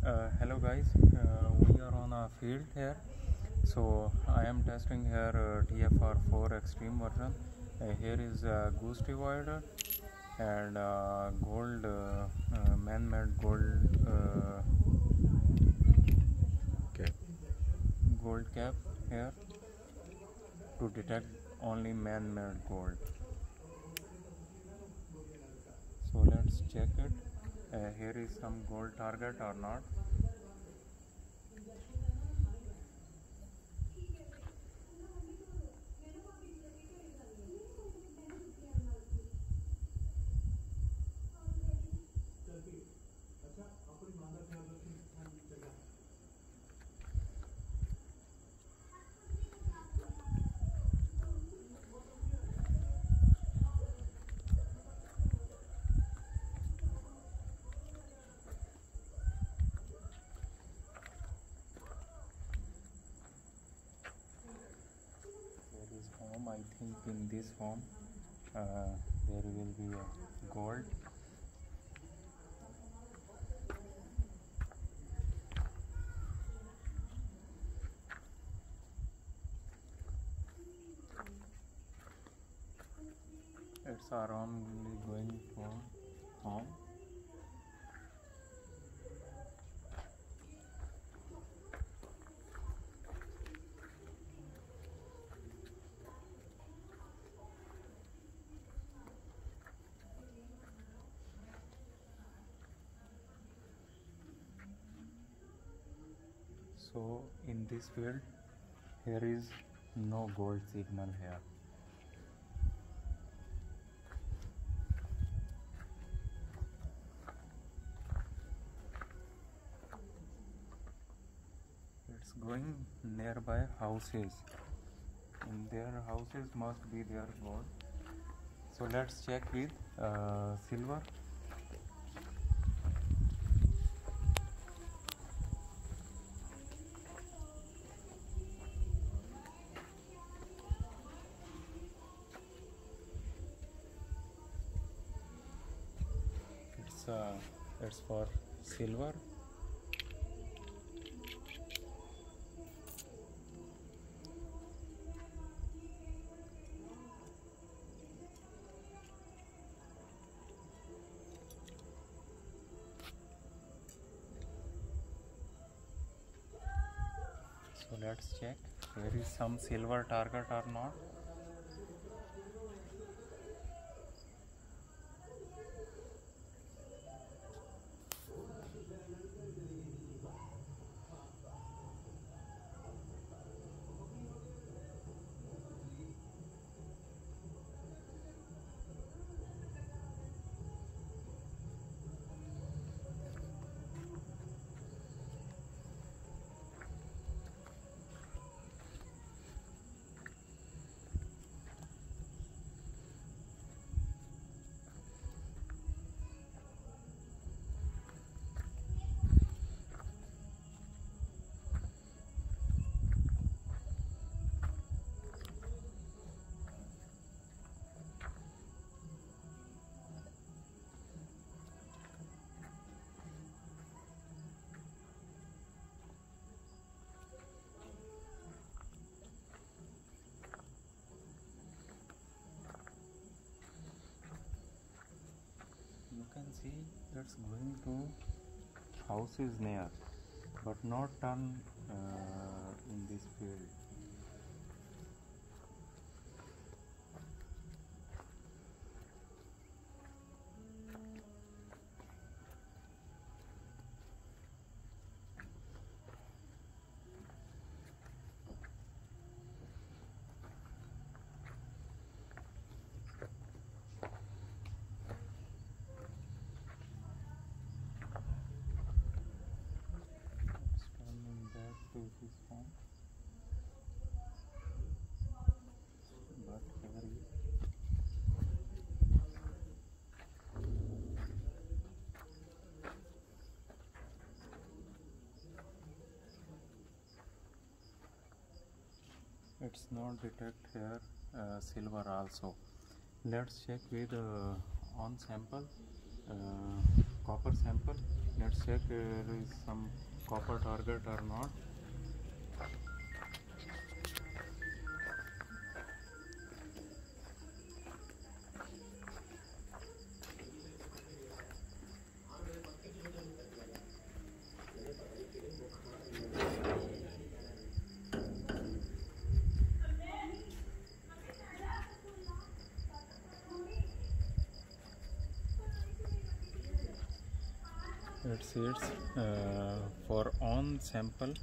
Hello guys, we are on a field here. So I am testing here TFR4 extreme version. Here is goose divider and gold man-made Okay. gold cap here to detect only man-made gold. So let's check it. Here is some gold target or not. There is home. I think in this home there will be a gold. It's around going from home. So in this field here is no gold signal here. It's going nearby houses. In their houses must be their gold. So let's check with silver. It's for silver. So let's check there is some silver target or not. You can see it's going to houses near, but not turn in this field. Turning back to this home, but here is it's not detect here silver also. Let's check with on sample. copper sample. Let's check there is some copper target or not. It says for on sample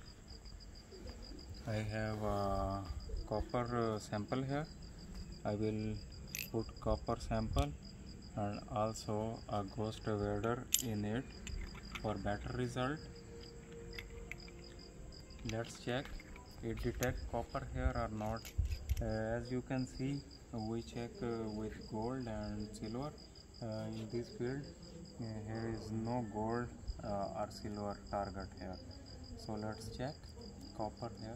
I have a copper sample here. I will put copper sample and also a ghost avoider in it for better result. Let's check it detect copper here or not. As you can see, we check with gold and silver. In this field here is no gold or silver target here, so let's check copper here.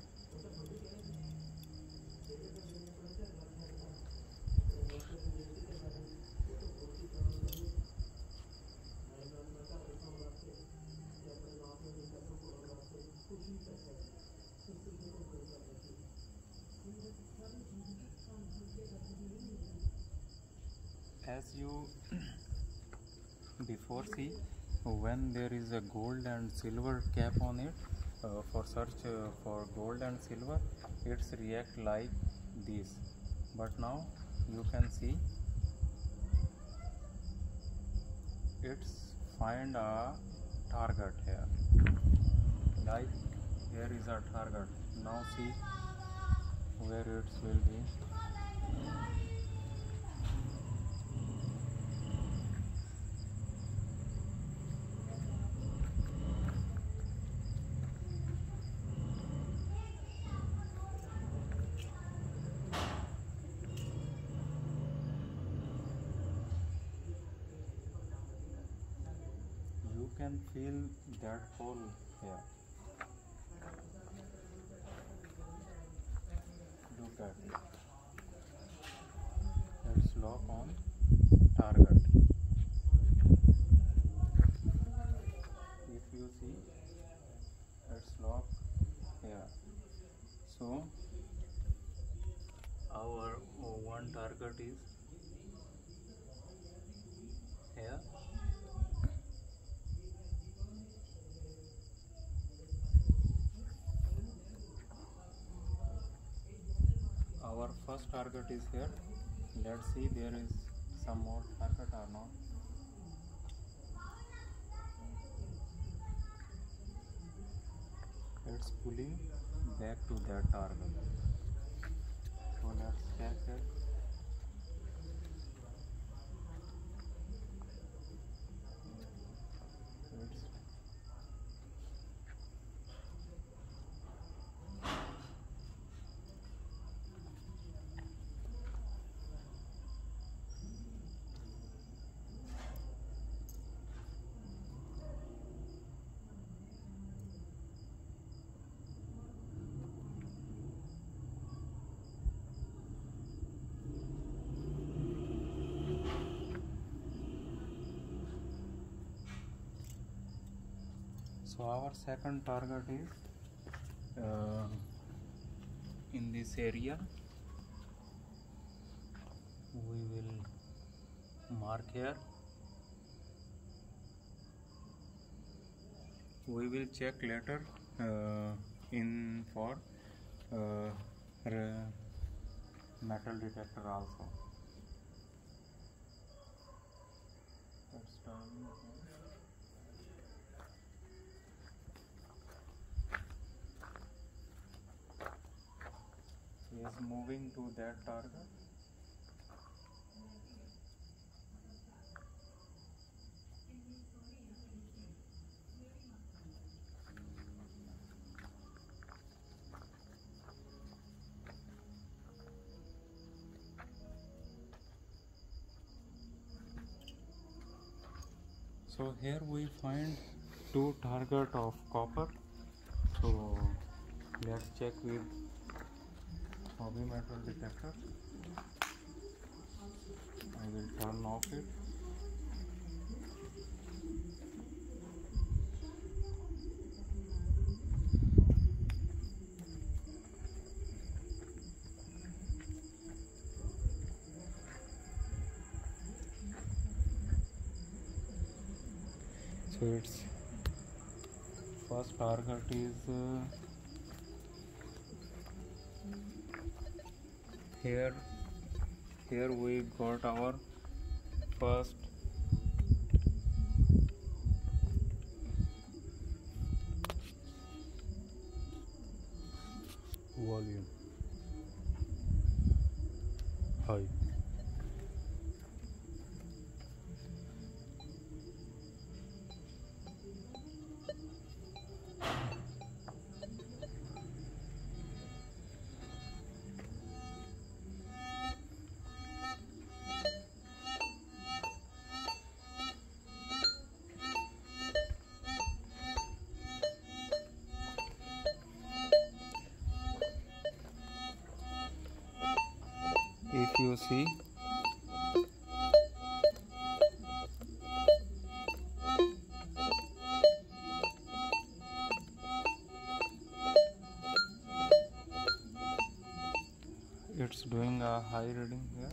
As you before see, when there is a gold and silver cap on it, for search for gold and silver, it's react like this. But now you can see it's find a target here, like here is a target. Now see where it will be. You can feel that hole here. Look at it. Let's lock on target. If you see, let's lock here. So our one target is here. Our first target is here. Let's see there is some more target or not. It's pulling back to that target. So let's check it. It's So our second target is in this area. We will mark here. We will check later in for metal detector also. Let's turn. He is moving to that target. So here we find two target of copper. So let's check with hobby metal detector. I will turn off it. its first target is here. Here we got our first volume high. If you see, it's doing a high reading here.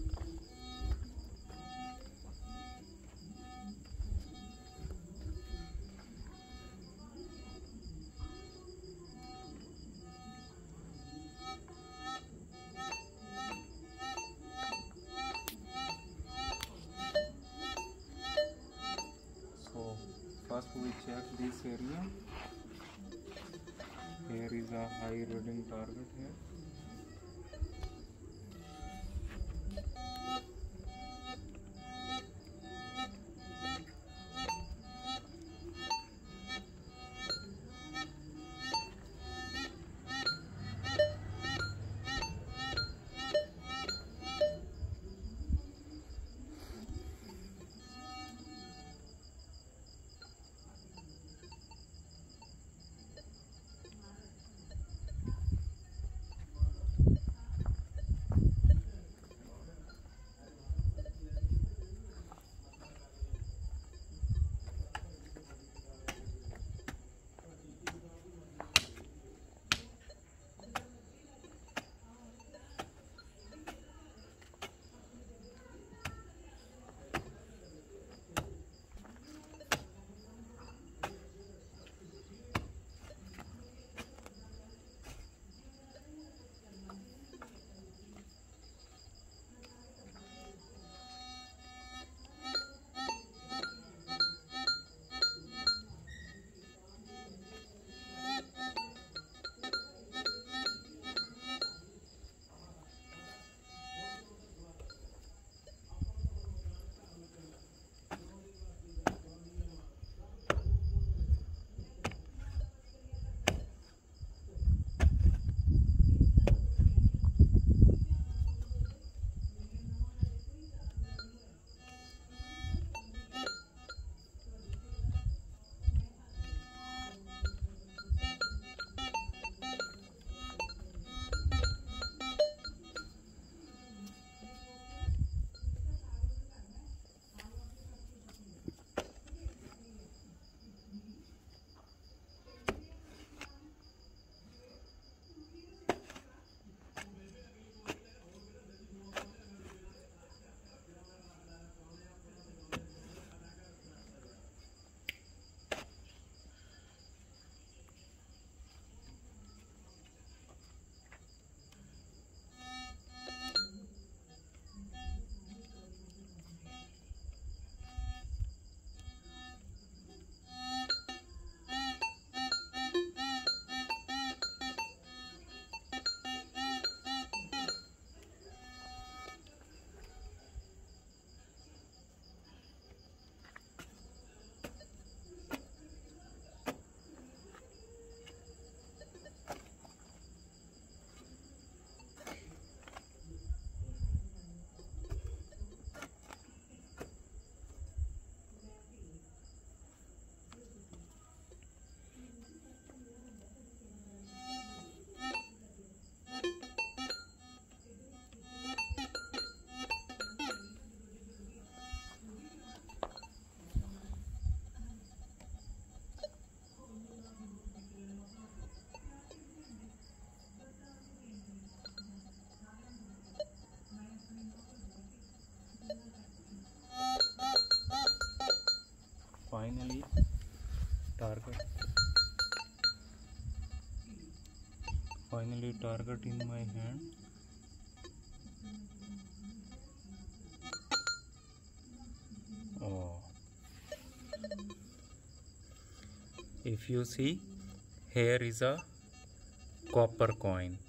So first we check this area. Here is a high reading target here. target. Finally, target in my hand. Oh, if you see, here is a copper coin.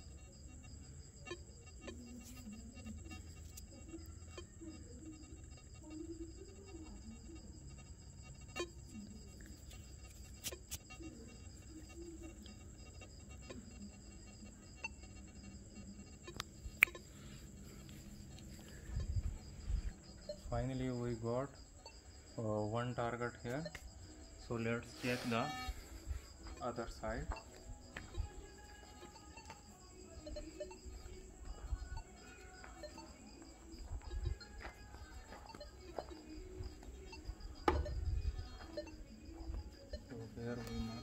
Finally, we got one target here. So let's check the other side. So here we mark.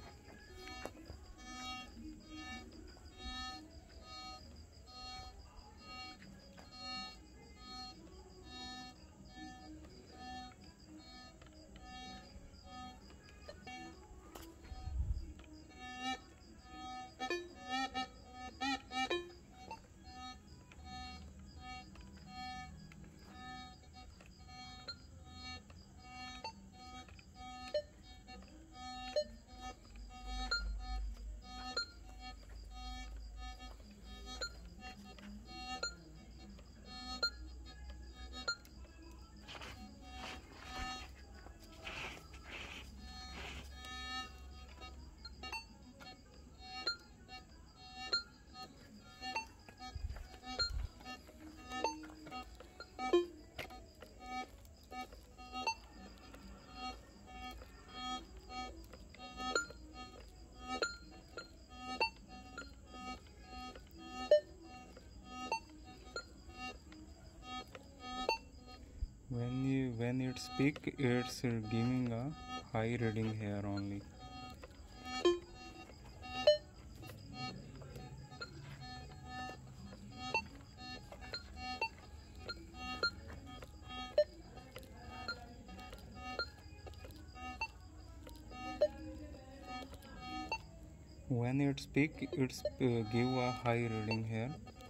When it's peak, it's giving a high reading here only. When it's peak, it's give a high reading here.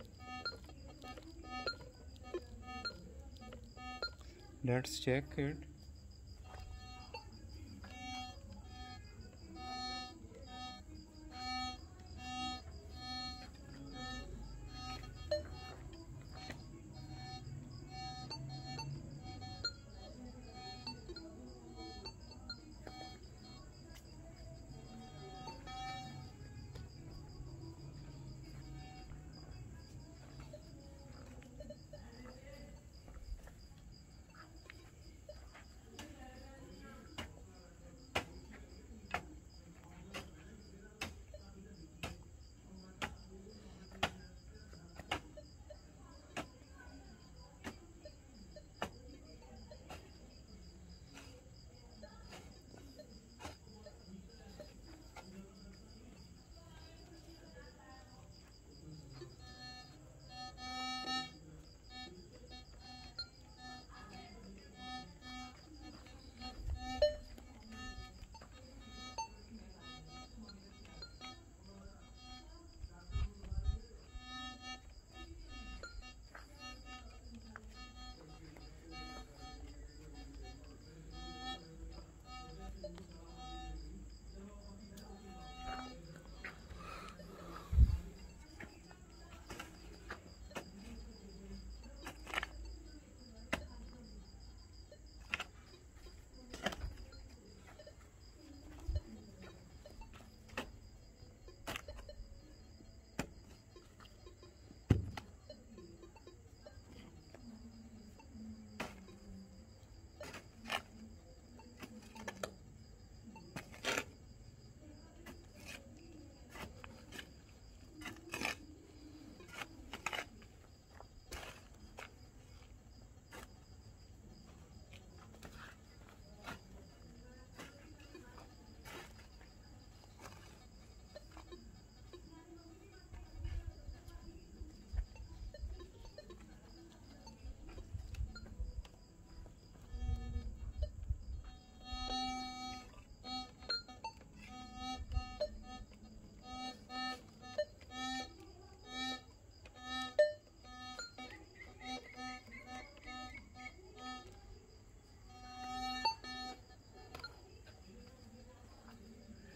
Let's check it.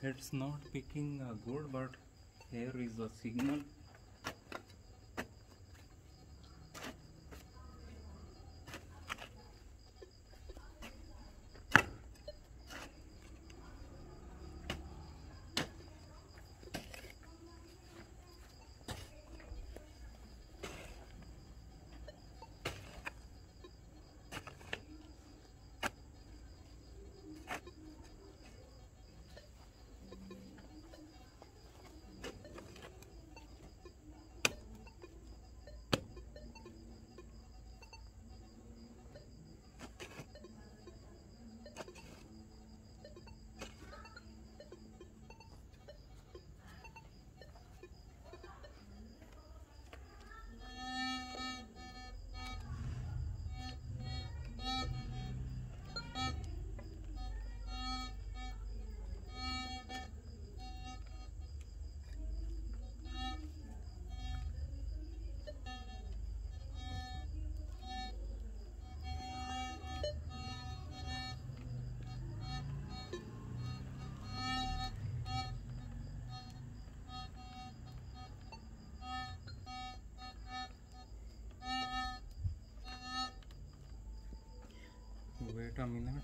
it's not picking good, but here is the signal. Wait a minute.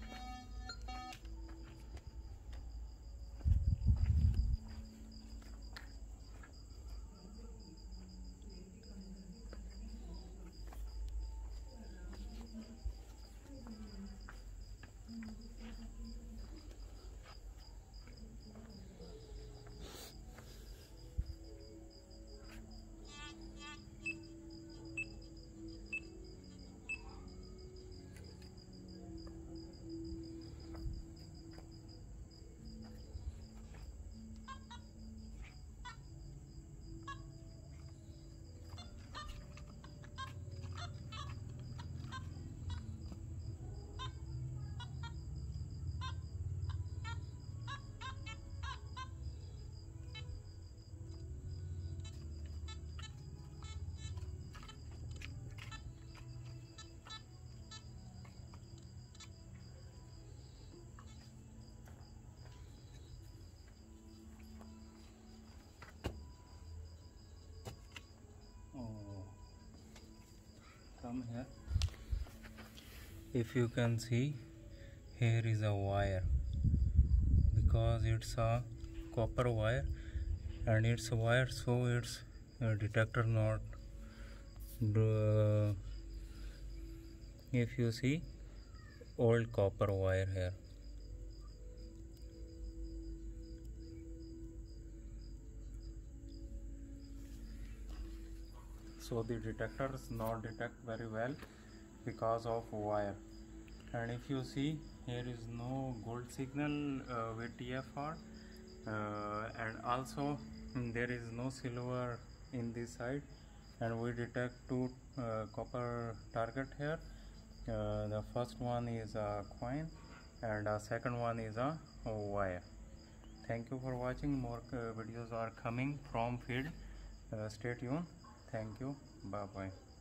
Come here. If you can see, here is a wire, because it's a copper wire and it's a wire, so it's a detector not if you see old copper wire here. So the detectors not detect very well because of wire. And if you see, here is no gold signal with TFR, and also there is no silver in this side, and we detect two copper target here. The first one is a coin and the second one is a wire. Thank you for watching. More videos are coming from field. Stay tuned. Thank you. Bye bye.